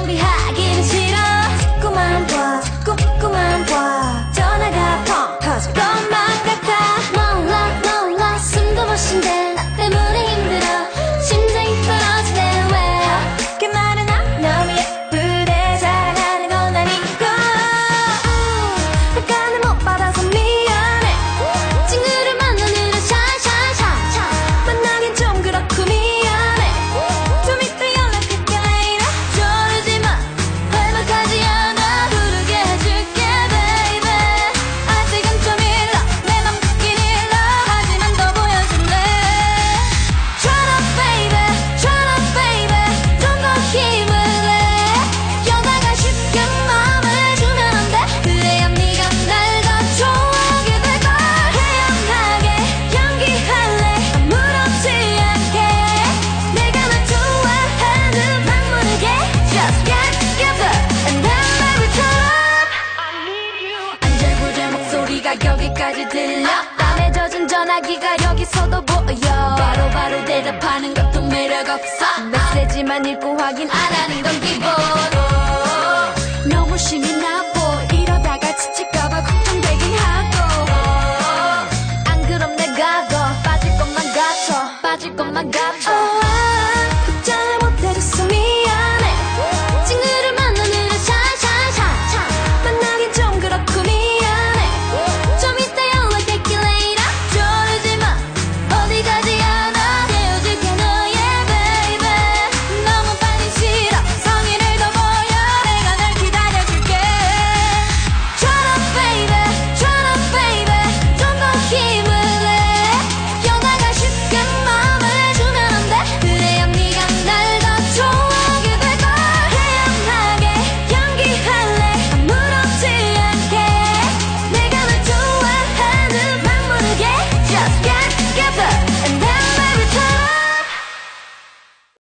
소리 하긴 싫어. 자꾸만 봐 자꾸만 봐. 전화가 펑 터질 것만 같아. 몰라 숨도 못 쉰대. 나 때문에 힘들어. 심장이 떨어지네. 왜 그 말은 안 너무 예쁘대. 사랑하는 건 아니고 약간은 못 받아서 미안해. 친구를 만나느라 샤샤샤. 만나긴 좀 그렇고 미안해. 좀 이따 연락할게 later. 조르지마 회복하지 않아. 부르게 해줄게 baby. 아직은 좀 일러. 내 맘 듣긴 일러. 하지만 더 보여줄래. Shut up baby Shut up baby. 좀 더 힘을 내. 여자가 쉽게 마음을 주면 안 돼. 그래야 네가 날 더 좋아하게 될걸. 태연하게 연기할래. 아무렇지 않게. 내가 널 좋아하는 막 모르게. Just get together and then let it up. 안절부절 목소리가 여기까지 들려. 땀에 젖은 전화기가 여기서도 보여. 바로 대답하는 것도 매력 없어. 메시지만 읽고 확인 안 하는 거